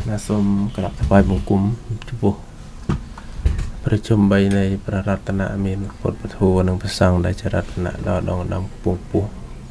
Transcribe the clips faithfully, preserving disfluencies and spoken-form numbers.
นะสมกลับถวายบังคมจุบุประชุมใบในพระรัตนเมนพดประทูนังพระสังได้จรัตนะดาวดองดำปุงปู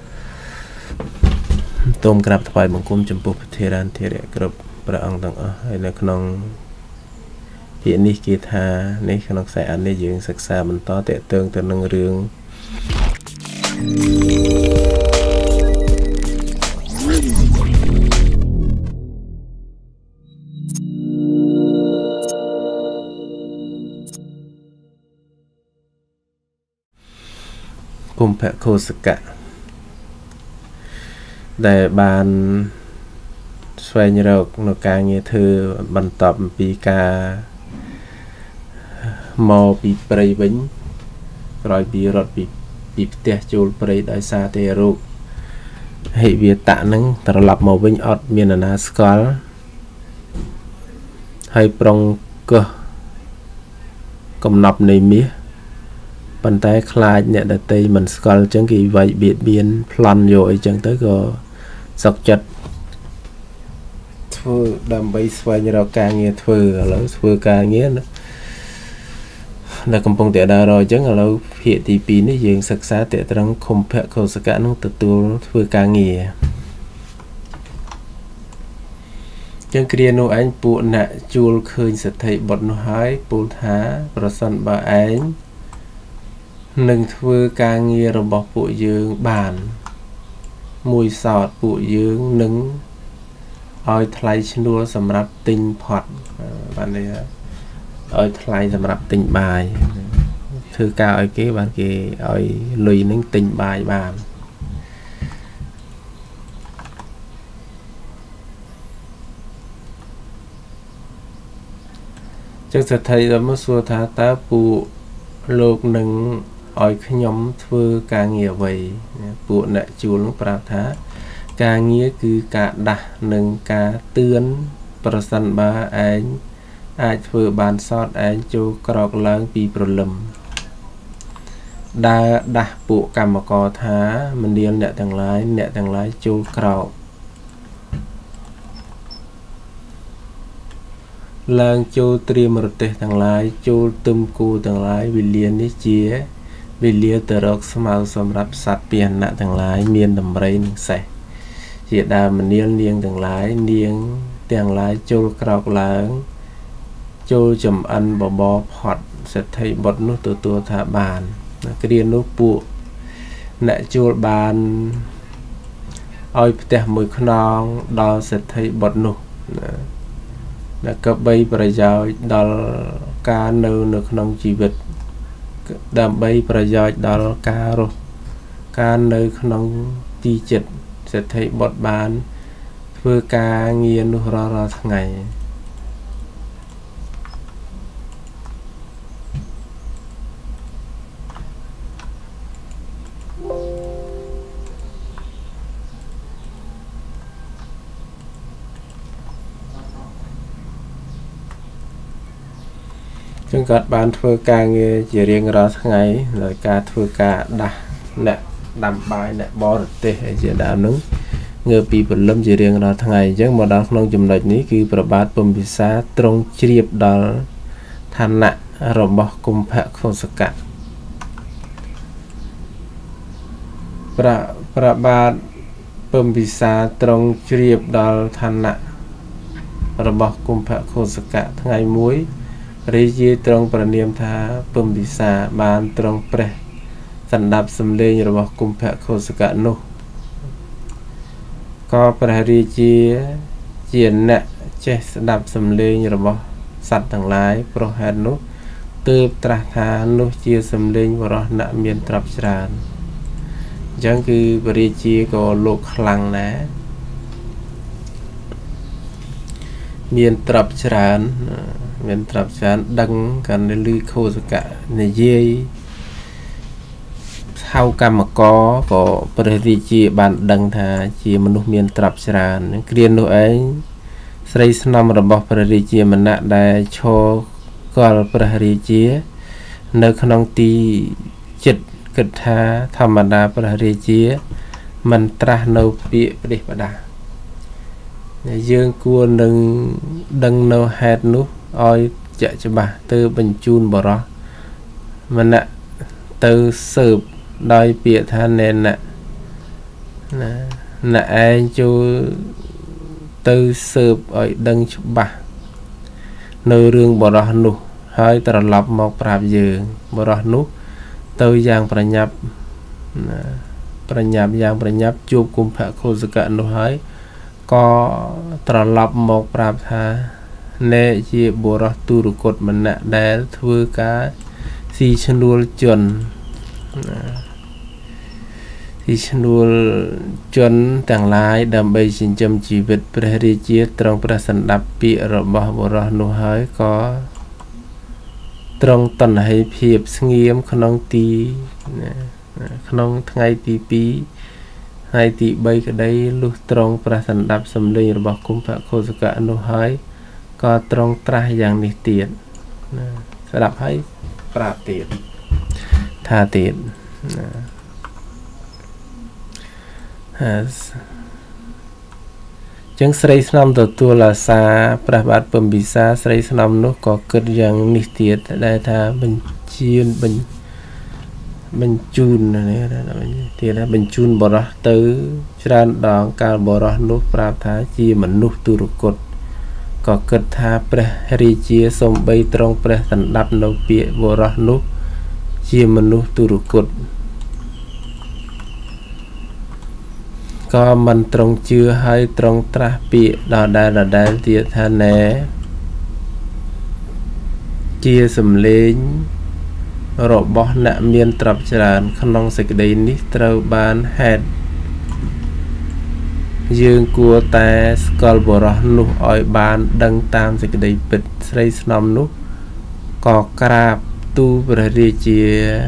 ต้มกลับถวายบังคมจำปุพเทรันเทเรกรับพระองค์ต่างให้ในขนมเพียนิกีธาในขนมใส่อันในยืงศึกษาบรรทอเตะเติงแต่หนึ่งเรื่องกุมภะโคสกะได้บานสวยโรกนกางเงยเธอบรรทบปีกามอปีปริวิญรอยปีรถปีปีเตะจูลปริได้ซาเตรุให้เวียตะนึงตลบมาวิญอดเมียนนาสกอลให้ปรองก็กำนับในเมียปันท้ายคลายเนี่ยแต่ตีมันสกอลจังกี่ใบเบียดเบียนพลันโยไอจังtớiก็สักจัดធ្វើដើម្បីស្វែងរកការងារធ្វើឥឡូវធ្វើការងារនៅកំពុងតែដើររអញ្ចឹងឥឡូវភាគទីពីរនេះយើងសិក្សាតេត្រង់ខុំភៈកោសកៈនឹងទទួលធ្វើការងារចឹងគ្រានោះឯងពួកអ្នកជួលឃើញសិទ្ធិបុត្រនោះហើយពោលថាប្រសិនបើឯងនឹងធ្វើការងាររបស់ពួកយើងបានមួយសោតពួកយើងនឹងឲ្យថ្លៃឈ្នួលសម្រាប់ទិញផាត់បាននេះឲ្យថ្លៃសម្រាប់ទិញបាយធ្វើការឲ្យគេបានគេឲ្យលុយនឹងទិញបាយបានចឹងសិទ្ធិដល់មកសួរថាតើពួកលោកនឹងឲ្យខ្ញុំធ្វើការងារអ្វីពួកអ្នកជួលនឹងប្រាប់ថាការងារគឺការដាស់និងការទឿនប្រសិនបើឯងអាចធ្វើបានសតឯងចូលក្រោកឡើងពីព្រលឹមដើរដាស់ពួកកម្មករថាមនាលអ្នកទាំងឡាយអ្នកទាំងឡាយចូលក្រោកឡើងចូលត្រៀមរទេសទាំងឡាយចូលទឹមគូទាំងឡាយវិលានេះជាវិលាទៅរកស្មៅសម្រាប់សត្វពាហនៈទាំងឡាយមានដំរីនិងសេះជាដើមមនាលនាងទាំងឡាយនាងទាំងឡាយចូលក្រោកឡើងចូលចំអិនបបរផត់សិទ្ធិបុត្រនោះទទួលថាបានគ្រានោះពួកអ្នកជួលបានឲ្យផ្ទះមួយខ្នងដល់សិទ្ធិបុត្រនោះដែលក៏បីប្រយោជន៍ដល់ការនៅនៅក្នុងជីវិតដើម្បីប្រយោជន៍ដល់ការរស់ការនៅក្នុងទីចិត្តសិទ្ធិបុត្របានធ្វើការងារនោះរាល់រាល់ថ្ងៃចឹងគាត់បានធ្វើការងារជារៀងរាល់ថ្ងៃដោយការធ្វើការដាស់អ្នកដាំបាយអ្នកបរទេសជាដើមហ្នឹងងើពីព្រលឹមជារៀងរាល់ថ្ងៃអញ្ចឹងមកដល់ក្នុងចំណុចនេះគឺប្របាទពំពិសាទ្រង់ជ្រាបដល់ឋានៈរបស់គុម្ភៈខុសកៈប្រប្របាទពំពិសាទ្រង់ជ្រាបដល់ឋានៈរបស់គុម្ភៈខុសកៈថ្ងៃមួយរាជាទ្រង់ប្រនាមថាពំពិសាបានទ្រង់ព្រះសណ្ដាប់សំឡេងរបស់គុម្ភៈខុសកៈនោះក៏ព្រះរាជាជាអ្នកចេះស្ដាប់សំឡេងរបស់សត្វទាំងឡាយព្រោះហេតុនោះទើបត្រាស់ថានោះជាសំឡេងបរិសុទ្ធអ្នកមានទ្រព្យច្រើនអញ្ចឹងគឺព្រះរាជាក៏លោកខ្លាំងណាស់មានទ្រព្យច្រើនមានទ្រព្យច្រើនដឹងកាន់តែលឺខុសកៈនិយាយហៅកម្មករក៏ព្រះរាជាបានដឹងថាជាមនុស្សមានទ្រព្យច្រើនគ្រានោះឯងស្រីស្នំរបស់ព្រះរាជាមណៈដែលឈរកលព្រះរាជានៅក្នុងទីចិត្តគិតថាធម្មតាព្រះរាជាមិនត្រាស់នៅពាក្យផ្ដេសផ្ដាស dương cua nâng đăng nâu hạt nút oi chạy cho bà từ bình chun bỏ đó mà nè từ sợp đôi bịa tha nền nè nè ai cho từ sợp ở đăng cho bà nơi rương bỏ đó nụ hơi tờ lọc một rạp dương bỏ đó nút từ giang bà nhập bà nhập giang bà nhập chụp cùng phá khô dự cận nụ hơi có tờ lọc một rạp tha nè chỉ bỏ đó tu rủ cột mà nè để thưa cá si chân đuôi chuẩn si chân đuôi chuẩn tàng lái đầm bay xin châm chỉ vật bể chia trong bể sẵn đạp bị rồi bỏ bỏ ra nụ hơi có trong tuần hay phiệp nghiêm khăn tí khăn ngày tí tí hai tí bay cái đây lúc trong bể sẵn đạp xâm linh rồi bỏ cũng phải khô sự cả nụ hơi có trong trai dạng này tiền sẽ đạp hay đạp tiền tha tiền chẳng sợi năm đầu tua là xa pra bát bầm bị xa sợi năm nó có cất dạng nít tiệt đại tha bình chiên bình bình chun này thì là bình chun bỏ ra tới tràn đòn cao bỏ ra nút pra tha chi mình nút tu rục cột có cất tha pra ri chia xôm bay trong pra thành đắp nấu bịa bỏ ra nút chi mình nút tu rục cột có mình trong chưa hay trong tra bị đào đài là đài tiệt tha nè chia sầm lên rồi bỏ nạ miên tập tràn khăn nong sạch đầy nít trâu ban hẹn dương của ta skull bỏ ra nụ oi ban đăng tam sạch đầy bịch xây năm nút có crab tu bờ đi chia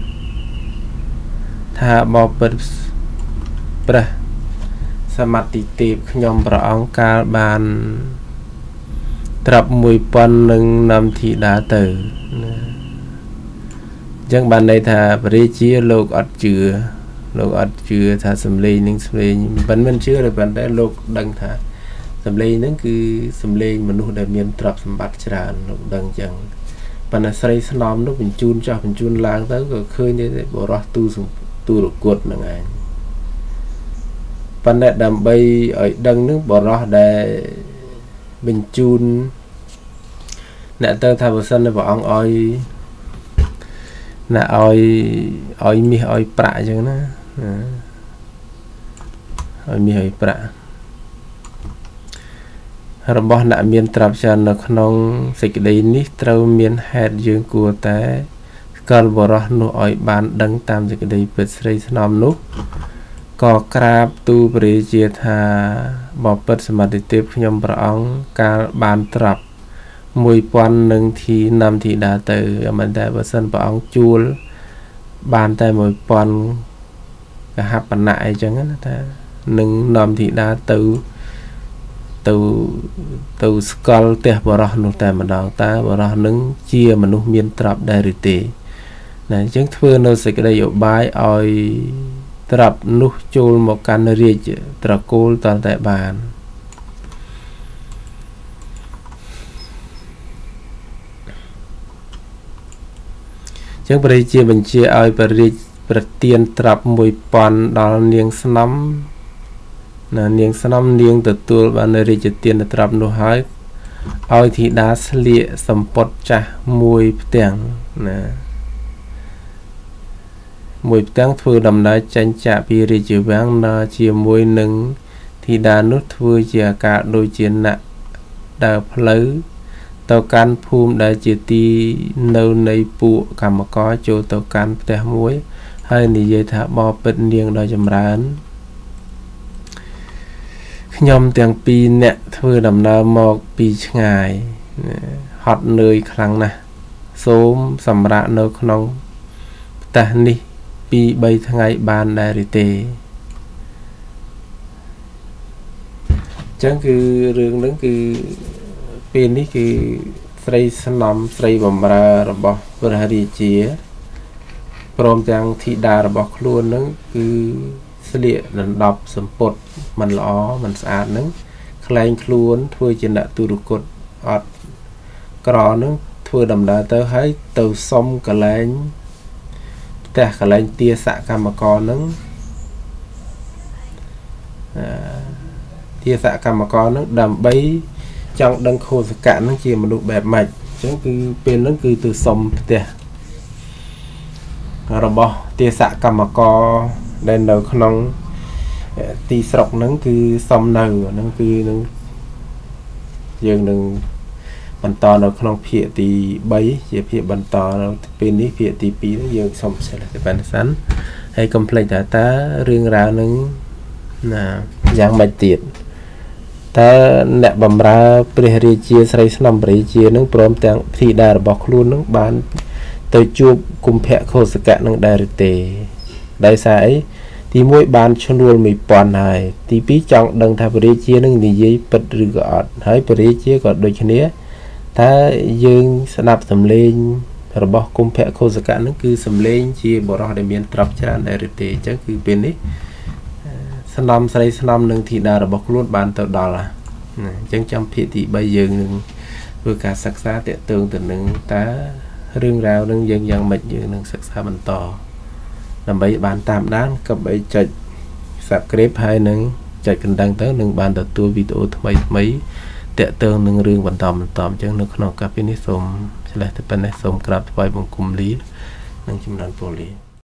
tha bỏ bịch bờสมาธิเต็มขยมประองการบานตรับมวยปนหนึ่งนำทีดาเตอจังบานในท่าบริจีโลกอัดเจือโลกอัดเจือท่าสำลีนึงสำลีบันมันเชื่อเลยบันได้โลกดังท่าสำลีนั่นคือสำลีมนุษย์ได้เมียนตรับสมบัติจราโลกดังจังปัญหาใส่สนอมนกเป็นจูนจ่อเป็นจูนล้างเต้ก็เคยได้บรอตูตูรกดนั่งไงปัญหาดำใบไอ้ดังนึกบรอได้เป็นจูนเนี่ยเตอร์ทาบุษนในบอกอ้อยน่ะอ้อยอ้อยมีอ้อยปลาจังนะอ้อยมีอ้อยปลาระบบน่ะมีนตรับจันนักน้องสิกได้นิตรามีนแฮดยืงกัวแต่กอลบรอนุอ้อยบานดังตามสิกได้เปิดใส่สนามนุก็กราบตูบริเจธาบอกเปิดสมาธิเต็มยมประองการบานตรับมวยปอนหนึ่งทีนำทีดาเตอร์มันได้เปอร์เซ็นต์ประองจูลบานแต่มวยปอนกับฮับปันไหนจังนั้นแต่หนึ่งนำทีดาเตอร์ตูตูสกอลเตะบรอนุแต่มาดองตาบรอนึงเชียมนุษย์มีนตรับได้หรือเตนะจึงเพื่อนเราสิกได้ยบายอ้อยตรับนุจูลหมกการเรียจตระกูลตอนแต่บานจึงปริเจียบัญชีอ้อยปริประเตียนตรับมวยปอนดอลเนียงสน้ำนะเนียงสน้ำเนียงตัวตัวบานเรียจเตียนตรับนุหายอ้อยที่ดาสเลียสมปดจ่ามวยเตียงนะมวยตั้งធ្វើដំណើរចាញ់ចាក់ពីរាជវាំងណាជាមួយនឹងធីតានោះធ្វើជាការដូចជាអ្នកដើរផ្លូវទៅកាន់ភូមិដែលជាទីនៅនៃពួកកម្មករចូលទៅកាន់ផ្ទះមួយហើយនិយាយថាបបិទ្ធនាងដ៏ចម្រើនខ្ញុំទាំងពីរអ្នកធ្វើដំណើរមកពីឆ្ងាយហត់នឿយខ្លាំងណាស់សូមសម្រាកនៅក្នុងផ្ទះនេះពីបីថ្ងៃបានដែរឬទេចឹងគឺរឿងហ្នឹងគឺពេលនេះគឺស្រីស្នំស្រីបំរើរបស់ព្រះរាជាព្រមទាំងធីតារបស់ខ្លួនហ្នឹងគឺស្លៀកដណ្ដប់សម្ពុតមិនល្អមិនស្អាតហ្នឹងខ្លែងខ្លួនធ្វើជាអ្នកទូរគតអត់ក្រនឹងធ្វើដំណើរទៅហើយទៅសុំកលែងផ្ទះកលែងទាសកម្មករនឹងទាសកម្មករនឹងដើម្បីចង់ដឹងខោសកៈនឹងជាមនុស្សបែបម៉េចអញ្ចឹងគឺពេលហ្នឹងគឺទៅសុំផ្ទះរបស់ទាសកម្មករដែលនៅក្នុងទីស្រុកហ្នឹងគឺសុំនៅហ្នឹងគឺនឹងយើងនឹងបន្តនៅក្នុងភាគទី3ជាភាគបន្តនៅពេលនេះភាគទី2ហ្នឹងយើងសុំសិលបណ្ឌសិនហើយកុំភ្លេចថាតើរឿងរ៉ាវហ្នឹងណាយ៉ាងម៉េចទៀតតើអ្នកបម្រើព្រះរាជាស្រីស្នំព្រះរាជានឹងព្រមទាំងធីតារបស់ខ្លួននឹងបានទៅជួបគុម្ភៈខោសកៈនឹងដែរឬទេដោយសារអីទីមួយបានឈ្នួលមួយពាន់ហើយទីពីរចង់ដឹងថាព្រះរាជានឹងនិយាយពិតឬក៏អត់ហើយព្រះរាជាក៏ដូចគ្នាតើយើងស្ដាប់សំឡេងរបស់គុម្ភៈខោសកៈនឹងគឺសំឡេងជាបរិះដែលមានទ្រព្យច្រើនដែរឬទេអញ្ចឹងគឺពេលនេះស្នំស្រីស្នំនឹងធីតារបស់ខ្លួនបានទៅដល់អញ្ចឹងចាំភាគទី3យើងនឹងធ្វើការសិក្សាទាក់ទងទៅនឹងតើរឿងរ៉ាវនឹងយើងយ៉ាងម៉េចយើងនឹងសិក្សាបន្តដើម្បីបានតាមដានកុំបីចុច Subscribe ហើយនឹងចុចកណ្ដឹងទៅនឹងបានទទួលវីដេអូថ្មីថ្មីទាក់ទងនឹងរឿងបន្តបន្តអញ្ចឹងនៅក្នុងកាលពីនេះសូមឆ្លេះទៅប៉ុណ្ណេះសូមក្រាបថ្វាយបង្គំលានិងចម្រើនពរលា